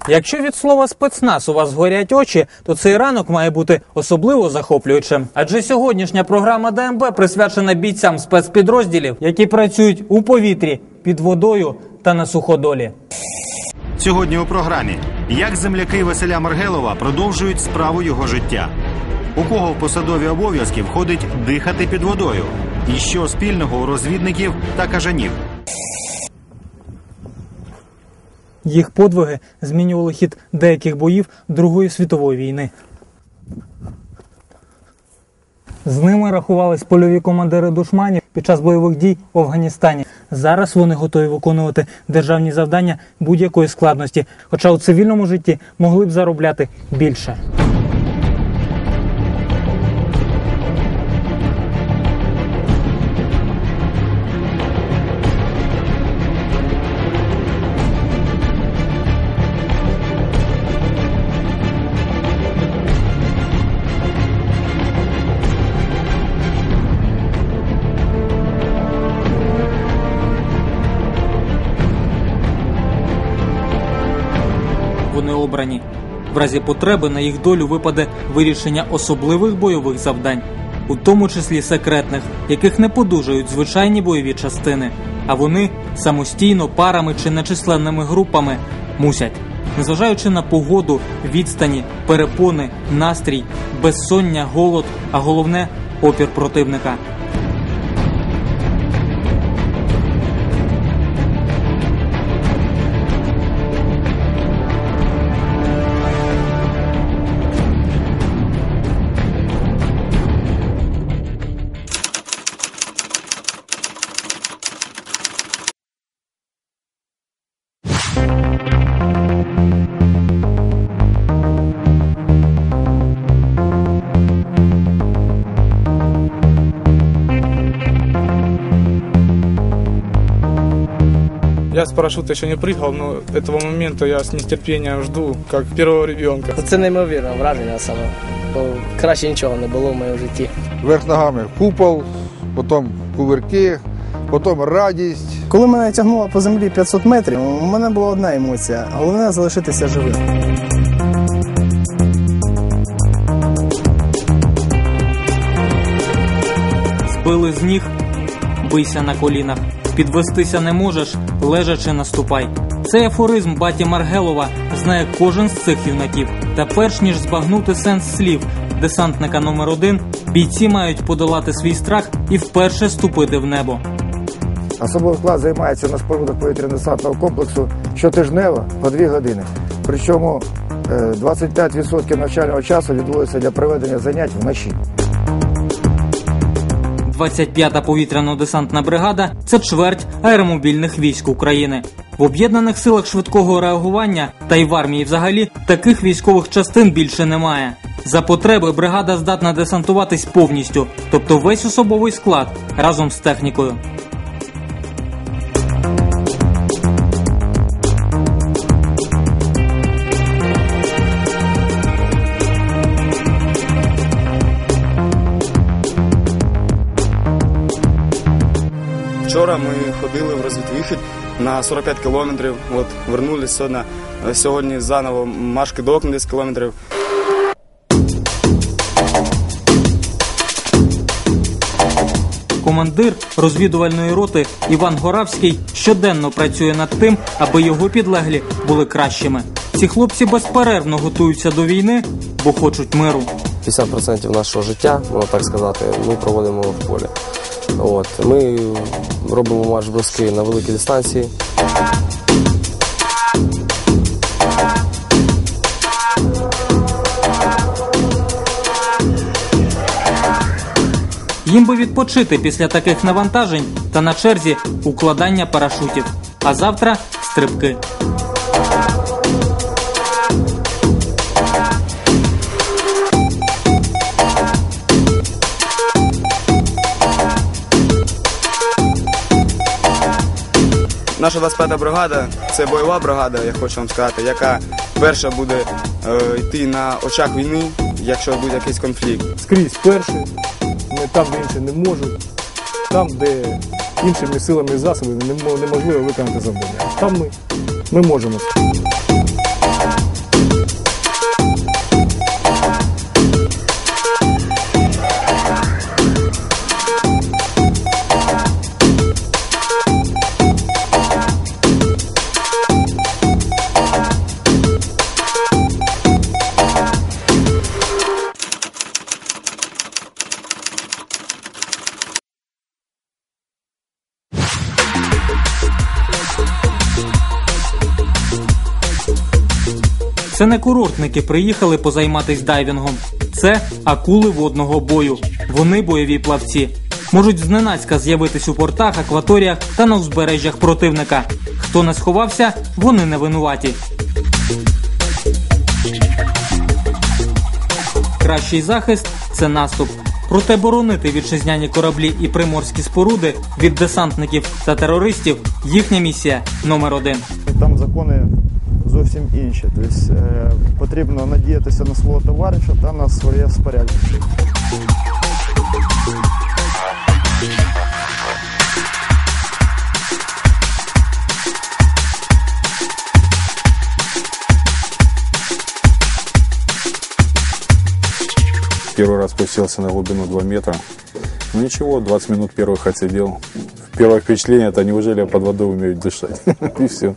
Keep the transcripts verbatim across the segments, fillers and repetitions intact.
Якщо від слова «спецназ» у вас горять очі, то цей ранок має бути особливо захоплюючим. Адже сьогоднішня програма ДМБ присвячена бійцям спецпідрозділів, які працюють у повітрі, під водою та на суходолі. Сьогодні у програмі як земляки Василя Маргелова продовжують справу його життя. У кого в посадові обов'язки входить дихати під водою? І що спільного у розвідників та кажанів? Їх подвиги змінювали хід деяких боїв Другої світової війни. З ними рахувались польові командири душманів під час бойових дій в Афганістані. Зараз вони готові виконувати державні завдання будь-якої складності, хоча у цивільному житті могли б заробляти більше. Вони обрані. В разі потреби на їх долю випаде вирішення особливих бойових завдань, у тому числі секретних, яких не подужають звичайні бойові частини. А вони самостійно, парами чи нечисленними групами мусять, незважаючи на погоду, відстані, перепони, настрій, безсоння, голод, а головне – опір противника. Я с парашюта еще не прыгал, но этого момента я с нетерпением жду, как первого ребенка. Це неймовірне враження саме, бо краще нічого не було в моєму житті. Вверх ногами купол, потім кувирки, потім радість. Коли мене тягнуло по землі п'ятсот метрів, у мене була одна емоція – головне залишитися живим. Збили з ніг – бийся на колінах. Підвестися не можеш – лежачи наступай. Цей афоризм баті Маргелова знає кожен з цих юнаків. Та перш ніж збагнути сенс слів десантника номер один, бійці мають подолати свій страх і вперше ступити в небо. Особовий склад займається на спорудах повітряно-десантного комплексу щотижнево по дві години. Причому двадцять п'ять відсотків навчального часу відводиться для проведення занять вночі. двадцять п'ята повітряно-десантна бригада – це чверть аеромобільних військ України. В об'єднаних силах швидкого реагування, та й в армії взагалі, таких військових частин більше немає. За потреби бригада здатна десантуватись повністю, тобто весь особовий склад, разом з технікою. Вчора ми ходили в розвідвихід на сорок п'ять кілометрів, от, вернулися сьогодні, сьогодні заново марш-кидок на десять кілометрів. Командир розвідувальної роти Іван Горавський щоденно працює над тим, аби його підлеглі були кращими. Ці хлопці безперервно готуються до війни, бо хочуть миру. п'ятдесят відсотків нашого життя, можна так сказати, ми проводимо в полі. От, ми робимо марш-броски на великій дистанції. Їм би відпочити після таких навантажень та на черзі укладання парашутів. А завтра – стрибки. Наша двадцять п'ята бригада – це бойова бригада, я хочу вам сказати, яка перша буде е, йти на очах війни, якщо буде якийсь конфлікт. Скрізь перші, ми там, де інші не можуть, там, де іншими силами і засобами неможливо виконати завдання. Там ми, ми можемо. Це не курортники приїхали позайматись дайвінгом. Це акули водного бою. Вони бойові плавці. Можуть зненацька з'явитись у портах, акваторіях та на узбережжях противника. Хто не сховався, вони не винуваті. Кращий захист – це наступ. Проте боронити вітчизняні кораблі і приморські споруди від десантників та терористів – їхня місія номер один. Там закони зовсім інші. Тобто, е, потрібно надіятися на свого товариша та на своє спорядження. Первый раз спустился на глубину два метра. Ну ничего, двадцать минут первых отсидел. Первое впечатление – это неужели под водой умеют дышать? И все.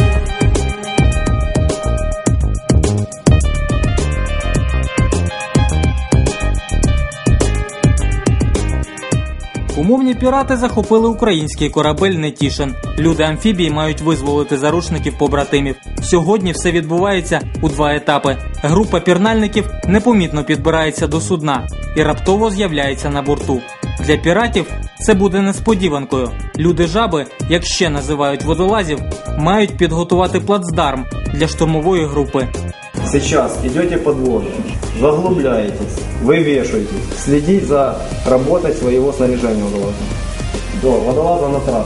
Умовні пірати захопили український корабель «Нетішин». Люди-амфібії мають визволити заручників побратимів. Сьогодні все відбувається у два етапи. Група пірнальників непомітно підбирається до судна і раптово з'являється на борту. Для піратів це буде несподіванкою. Люди-жаби, як ще називають водолазів, мають підготувати плацдарм для штурмової групи. Сейчас идете под воду, заглубляетесь, вывешиваетесь, следить за работой своего снаряжения водолаза. До водолаза на трассе.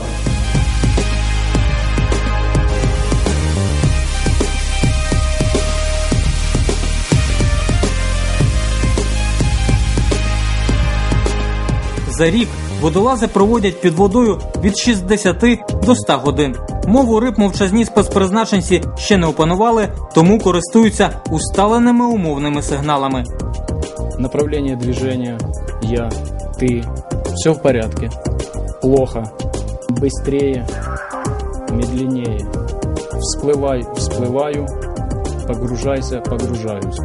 За рік водолази проводять під водою від шістдесяти до ста годин. Мову риб мовчазні спецпризначенці ще не опанували, тому користуються усталеними умовними сигналами. Направление движения, я, ты, все в порядке. Плохо, быстрее, медленнее. Всплывай, всплываю, погружайся, погружаюсь.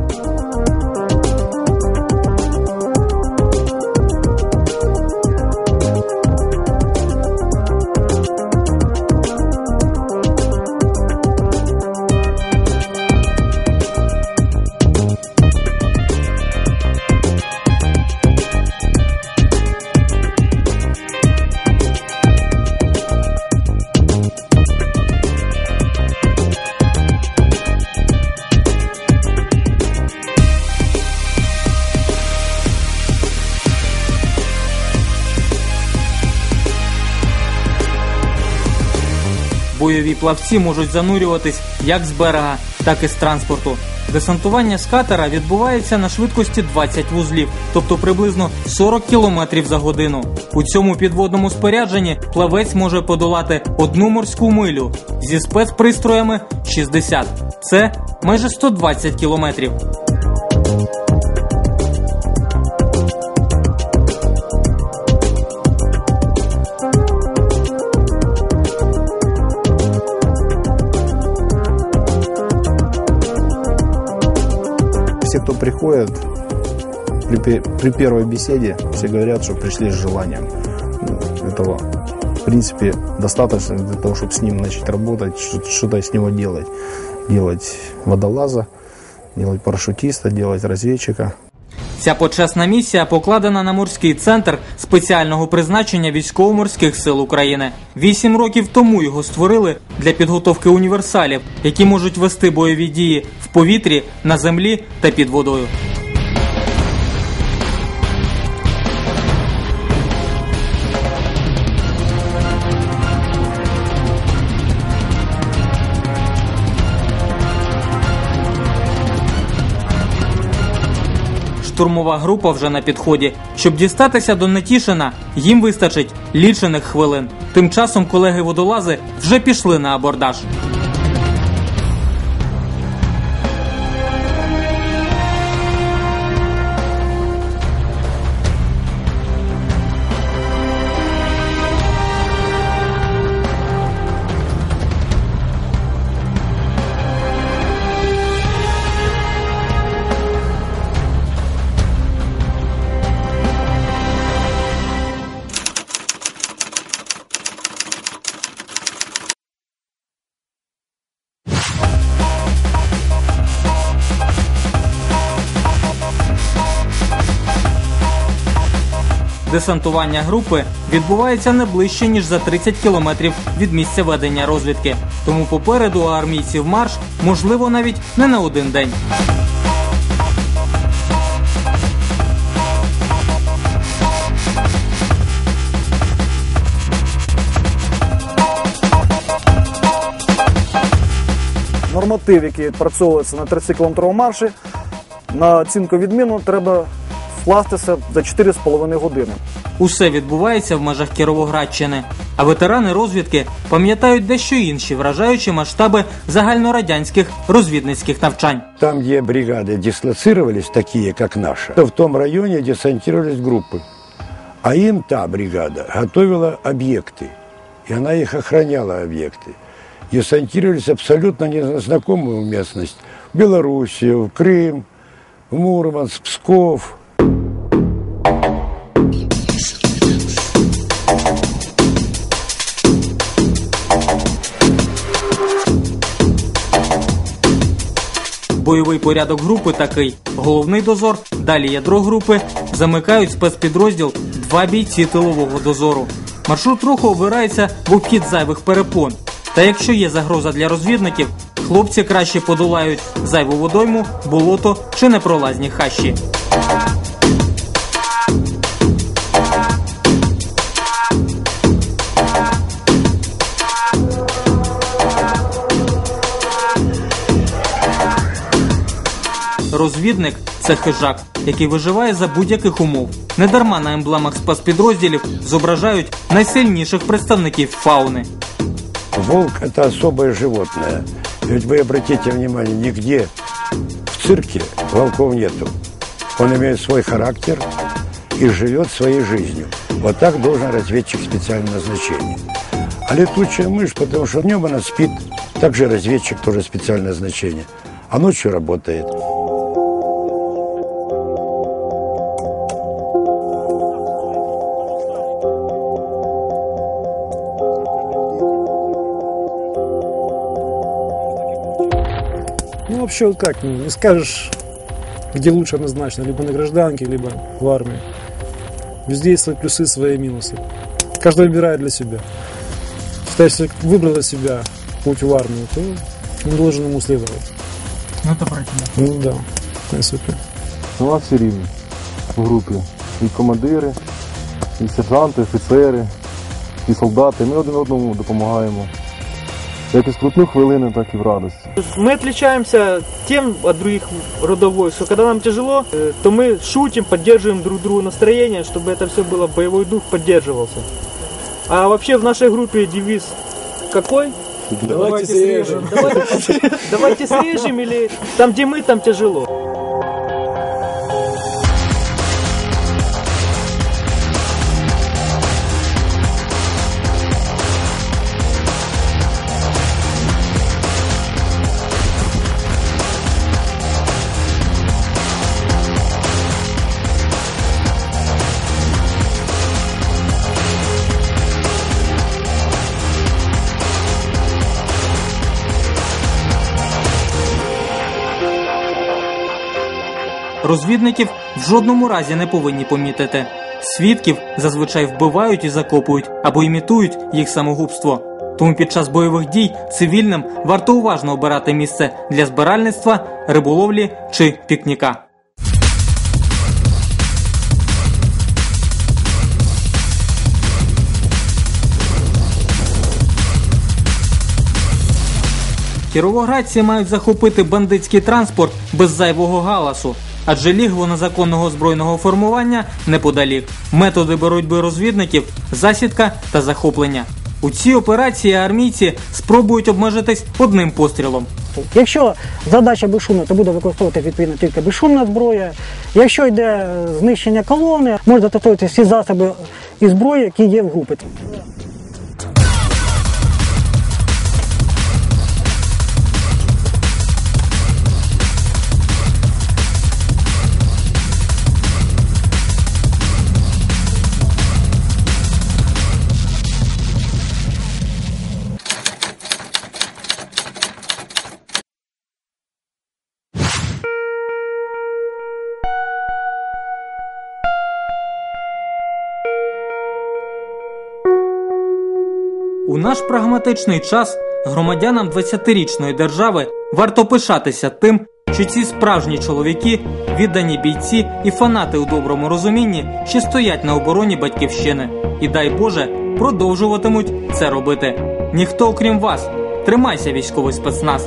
Бойові плавці можуть занурюватись як з берега, так і з транспорту. Десантування з катера відбувається на швидкості двадцять вузлів, тобто приблизно сорок кілометрів за годину. У цьому підводному спорядженні плавець може подолати одну морську милю, зі спецпристроями – шістдесят. Це майже сто двадцять кілометрів. Все, кто приходит, при, при первой беседе все говорят, что пришли с желанием. Этого, в принципе, достаточно для того, чтобы с ним начать работать, что-то с него делать. Делать водолаза, делать парашютиста, делать разведчика. Ця почесна місія покладена на морський центр спеціального призначення Військово-морських сил України. Вісім років тому його створили для підготовки універсалів, які можуть вести бойові дії в повітрі, на землі та під водою. Штурмова група вже на підході. Щоб дістатися до Нетішина, їм вистачить лічених хвилин. Тим часом колеги-водолази вже пішли на абордаж. Десантування групи відбувається не ближче, ніж за тридцять кілометрів від місця ведення розвідки. Тому попереду у армійців марш, можливо, навіть не на один день. Норматив, який відпрацьовується на тридцятикілометровому марші, на оцінку відміну треба вкластися за чотири з половиною години. Усе відбувається в межах Кіровоградщини. А ветерани розвідки пам'ятають дещо інші вражаючі масштаби загальнорадянських розвідницьких навчань. Там, где бригады дислоцировались, такие как наша, в том районе десантировались группы. А им та бригада готовила объекты, и она их охраняла, объекты. Десантировались абсолютно незнакомую местность. В Белоруссию, в Крым, в Мурманск, Псков. Бойовий порядок групи такий. Головний дозор, далі ядро групи, замикають спецпідрозділ два бійці тилового дозору. Маршрут руху обирається в обхід зайвих перепон. Та якщо є загроза для розвідників, хлопці краще подолають зайву водойму, болото чи непролазні хащі. Розвідник – це хижак, який виживає за будь-яких умов. Недарма на емблемах спецпідрозділів зображають найсильніших представників фауни. Волк – это особое животное. Ведь вы обратите внимание, нигде в цирке волков нету. Он имеет свой характер и живет своей жизнью. Вот так должен разведчик специального назначения. А летучая мышь, потому что днем она спит, также разведчик тоже специальное назначение, а ночью работает. Ну, вообще, как, не скажешь, где лучше однозначно, либо на гражданке, либо в армии. Везде есть свои плюсы, свои минусы. Каждый выбирает для себя. Считаю, если выбрал для себя путь в армию, то не должен ему следовать. Ну, это про тебя. Ну, да, в принципе. У нас всі рівні в групі. І командири, і сержанти, офіцери, і солдати. Ми один одному допомагаємо. Як і в скрутну хвилину, так и в радости. Мы отличаемся тем от других родов войск, что когда нам тяжело, то мы шутим, поддерживаем друг другу настроение, чтобы это все было, боевой дух поддерживался. А вообще в нашей группе девиз какой? Давайте срежем. Давайте, давайте срежем, или там, где мы, там тяжело. Розвідників в жодному разі не повинні помітити. Свідків зазвичай вбивають і закопують або імітують їх самогубство. Тому під час бойових дій цивільним варто уважно обирати місце для збиральництва, риболовлі чи пікніка. Кіровоградці мають захопити бандитський транспорт без зайвого галасу, адже лігво незаконного збройного формування неподалік. Методи боротьби розвідників – засідка та захоплення. У цій операції армійці спробують обмежитись одним пострілом. Якщо задача безшумна, то буде використовувати відповідно тільки безшумна зброя. Якщо йде знищення колони, можна застосовувати всі засоби і зброї, які є в групі. У наш прагматичний час громадянам двадцятирічної держави варто пишатися тим, що ці справжні чоловіки, віддані бійці і фанати у доброму розумінні, ще стоять на обороні батьківщини. І дай Боже, продовжуватимуть це робити. Ніхто окрім вас. Тримайся, військовий спецназ!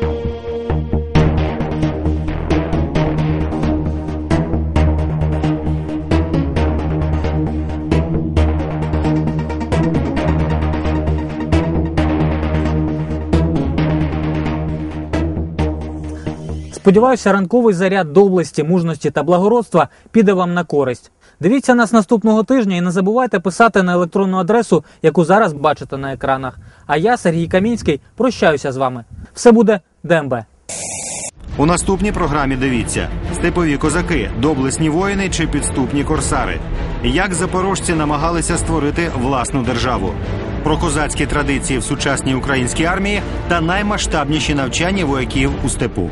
Сподіваюся, ранковий заряд доблесті, мужності та благородства піде вам на користь. Дивіться нас наступного тижня і не забувайте писати на електронну адресу, яку зараз бачите на екранах. А я, Сергій Камінський, прощаюся з вами. Все буде ДМБ. У наступній програмі дивіться: степові козаки, доблесні воїни чи підступні корсари. Як запорожці намагалися створити власну державу. Про козацькі традиції в сучасній українській армії та наймасштабніші навчання вояків у степу.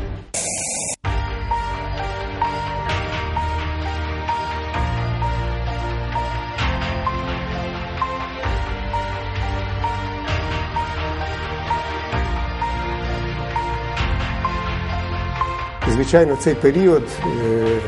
Звичайно, цей період е,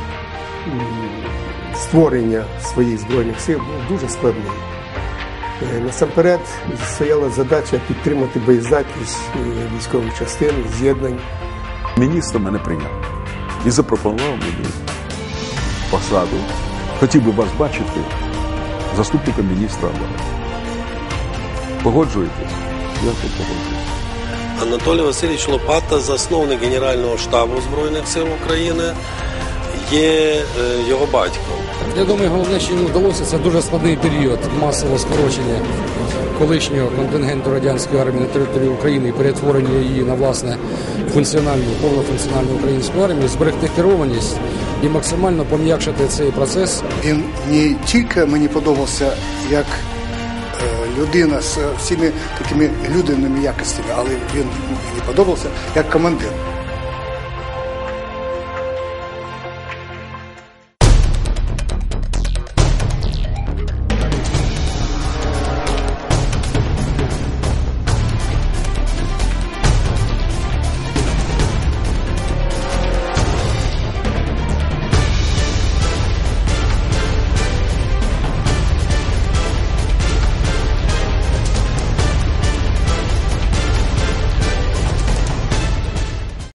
створення своїх Збройних сил був дуже складний. Е, насамперед стояла задача підтримати боєздатність військових частин, з'єднань. Міністр мене прийняв і запропонував мені посаду. Хотів би вас бачити заступником міністра оборони. Погоджуєтесь? Я тут погоджуюсь. Анатолій Васильович Лопата, засновник Генерального штабу Збройних сил України, є його батьком. Я думаю, головне, що йому вдалося, це дуже складний період масового скорочення колишнього контингенту радянської армії на території України і перетворення її на, власне, функціональну, повнофункціональну українську армію, зберегти керованість і максимально пом'якшити цей процес. Він не тільки мені подобався як людина з всіми такими людяними якостями, але він мені подобався як командир.